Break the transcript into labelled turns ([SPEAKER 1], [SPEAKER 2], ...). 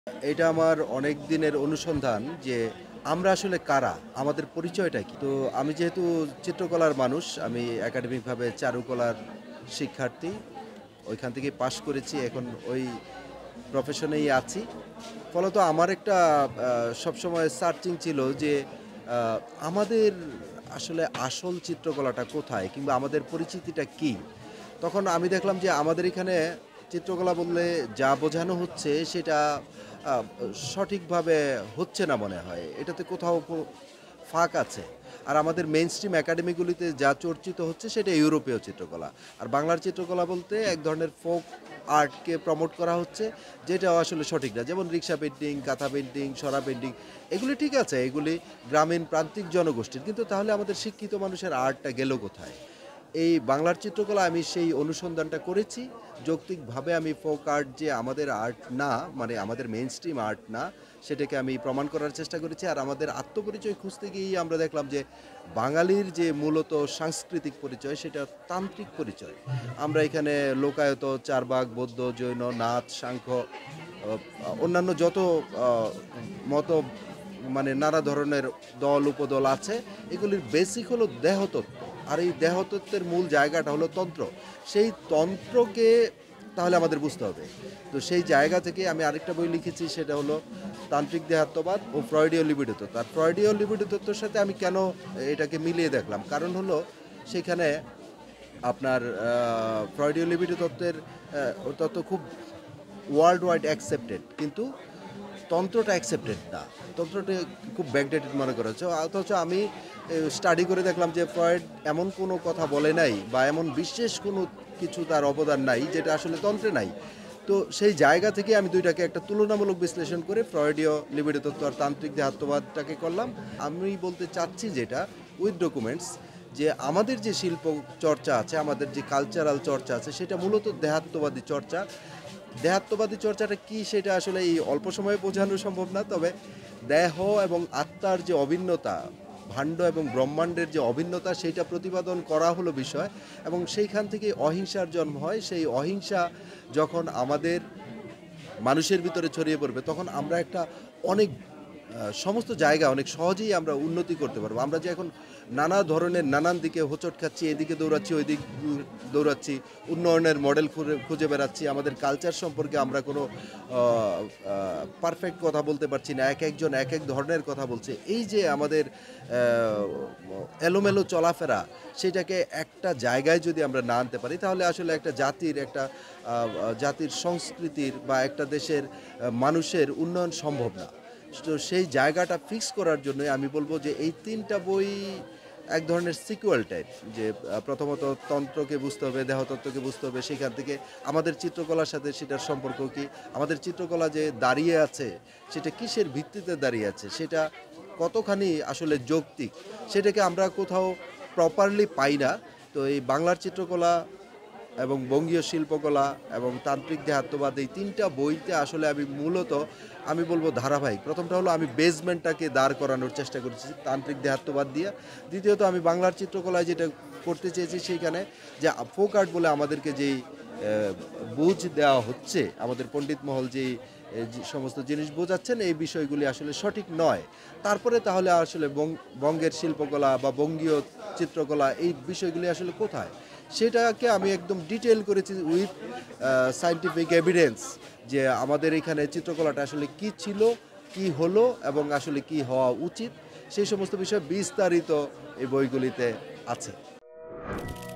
[SPEAKER 1] এটা আমার অনেক দিনের অনুসন্ধান যে আমরা আসলে কারা, আমাদের পরিচয়টা কি। তো আমি যেহেতু চিত্রকলার মানুষ, আমি একাডেমিকভাবে চারুকলার শিক্ষার্থী, ওইখান থেকে পাশ করেছি, এখন ওই প্রফেশনেই আছি। ফলত আমার একটা সবসময় সার্চিং ছিল যে আমাদের আসলে আসল চিত্রকলাটা কোথায়, কিংবা আমাদের পরিচিতিটা কি। তখন আমি দেখলাম যে আমাদের এখানে চিত্রকলা বললে যা বোঝানো হচ্ছে সেটা আহ, সঠিকভাবে হচ্ছে না মনে হয়, এটাতে কোথাও ফাঁক আছে। আর আমাদের মেইন স্ট্রিম একাডেমিগুলিতে যা চর্চিত হচ্ছে সেটা ইউরোপীয় চিত্রকলা। আর বাংলার চিত্রকলা বলতে এক ধরনের ফোক আর্টকে প্রমোট করা হচ্ছে, যেটা আসলে সঠিক না। যেমন rickshaw painting, kantha painting, Sora painting, এগুলি ঠিক আছে, এগুলি গ্রামীণ প্রান্তিক জনগোষ্ঠীর, কিন্তু তাহলে আমাদের শিক্ষিত মানুষের আর্টটা গেল কোথায়? এই বাংলার চিত্রকলা আমি সেই অনুসন্ধানটা করেছি। যৌক্তিকভাবে আমি ফোক আর্ট যে আমাদের আর্ট না, মানে আমাদের মেইন স্ট্রিম আর্ট না, সেটাকে আমি প্রমাণ করার চেষ্টা করেছি। আর আমাদের আত্মপরিচয় খুঁজতে গিয়েই আমরা দেখলাম যে বাঙালির যে মূলত সাংস্কৃতিক পরিচয় সেটা তান্ত্রিক পরিচয়। আমরা এখানে লোকায়ত, চারবাক, বৌদ্ধ, জৈন, নাথ, সাংখ্য, অন্যান্য যত মত, মানে নানা ধরনের দল উপদল আছে, এগুলির বেসিক হলো দেহতত্ত্ব। আর এই দেহতত্ত্বের মূল জায়গাটা হলো তন্ত্র। সেই তন্ত্রকে তাহলে আমাদের বুঝতে হবে। তো সেই জায়গা থেকে আমি আরেকটা বই লিখেছি, সেটা হলো তান্ত্রিক দেহাত্মবাদ ও ফ্রয়েডীয় লিবিডো তত্ত্ব। আর ফ্রয়েডীয় লিবিডো তত্ত্বের সাথে আমি কেন এটাকে মিলিয়ে দেখলাম, কারণ হলো সেখানে আপনার ফ্রয়েডীয় লিবিডো তত্ত্ব খুব ওয়ার্ল্ড ওয়াইড অ্যাকসেপ্টেড, কিন্তু তন্ত্রটা অ্যাকসেপ্টেড না। তন্ত্রটা খুব ব্যাকডেটেড মনে করা হচ্ছে। অথচ আমি স্টাডি করে দেখলাম যে ফ্রয়েড এমন কোনো কথা বলে নাই, বা এমন বিশেষ কোনো কিছু তার অবদান নাই যেটা আসলে তন্ত্রে নাই। তো সেই জায়গা থেকে আমি দুইটাকে একটা তুলনামূলক বিশ্লেষণ করে ফ্রয়েডীয় লিবিডো তত্ত্ব আর তান্ত্রিক দেহাত্মবাদটাকে করলাম। আমি বলতে চাচ্ছি যেটা, উইথ ডকুমেন্টস, যে আমাদের যে শিল্প চর্চা আছে, আমাদের যে কালচারাল চর্চা আছে, সেটা মূলত দেহাত্মবাদী চর্চা। দেহাত্মবাদী চর্চাটা কি সেটা আসলে এই অল্প সময়ে বোঝানো সম্ভব না, তবে দেহ এবং আত্মার যে অভিন্নতা, ভাণ্ড এবং ব্রহ্মাণ্ডের যে অভিন্নতা, সেটা প্রতিপাদন করা হলো বিষয়। এবং সেইখান থেকে অহিংসার জন্ম হয়। সেই অহিংসা যখন আমাদের মানুষের ভিতরে ছড়িয়ে পড়বে, তখন আমরা একটা অনেক সমস্ত জায়গা অনেক সহজেই আমরা উন্নতি করতে পারবো। আমরা যে এখন নানা ধরনের নানান দিকে হোঁচট খাচ্ছি, এদিকে দৌড়াচ্ছি, ওই দিক দৌড়াচ্ছি, উন্নয়নের মডেল খুঁজে বেড়াচ্ছি, আমাদের কালচার সম্পর্কে আমরা কোনো পারফেক্ট কথা বলতে পারছি না, এক একজন এক এক ধরনের কথা বলছে। এই যে আমাদের এলোমেলো চলাফেরা, সেটাকে একটা জায়গায় যদি আমরা না আনতে পারি, তাহলে আসলে একটা জাতির সংস্কৃতির বা একটা দেশের মানুষের উন্নয়ন সম্ভব না। তো সেই জায়গাটা ফিক্স করার জন্য আমি বলবো যে এই তিনটা বই এক ধরনের সিকুয়াল টাইপ। যে প্রথমত তন্ত্রকে বুঝতে হবে, দেহতত্ত্বকে বুঝতে হবে, সেখান থেকে আমাদের চিত্রকলার সাথে সেটার সম্পর্ক কি, আমাদের চিত্রকলা যে দাঁড়িয়ে আছে সেটা কিসের ভিত্তিতে দাঁড়িয়ে আছে, সেটা কতখানি আসলে যৌক্তিক, সেটাকে আমরা কোথাও প্রপারলি পাই না। তো এই বাংলার চিত্রকলা এবং বঙ্গীয় শিল্পকলা এবং তান্ত্রিক দেহাত্মবাদ, এই তিনটা বইতে আসলে আমি মূলত আমি বলবো ধারাবাহিক। প্রথমটা হলো আমি বেসমেন্টটাকে দাঁড় করানোর চেষ্টা করেছি তান্ত্রিক দেহাত্মবাদ দিয়ে। দ্বিতীয়ত আমি বাংলার চিত্রকলায় যেটা করতে চেয়েছি, সেইখানে যে ফোক আর্ট বলে আমাদেরকে যেই বুঝ দেওয়া হচ্ছে, আমাদের পণ্ডিত মহল যেই যে সমস্ত জিনিস বোঝাচ্ছেন, এই বিষয়গুলি আসলে সঠিক নয়। তারপরে তাহলে আসলে বঙ্গের শিল্পকলা বা বঙ্গীয় চিত্রকলা, এই বিষয়গুলি আসলে কোথায়, সেটাকে আমি একদম ডিটেল করেছি উইথ সায়েন্টিফিক এভিডেন্স, যে আমাদের এখানে চিত্রকলাটা আসলে কি ছিল, কি হলো, এবং আসলে কি হওয়া উচিত, সেই সমস্ত বিষয় বিস্তারিত এই বইগুলিতে আছে।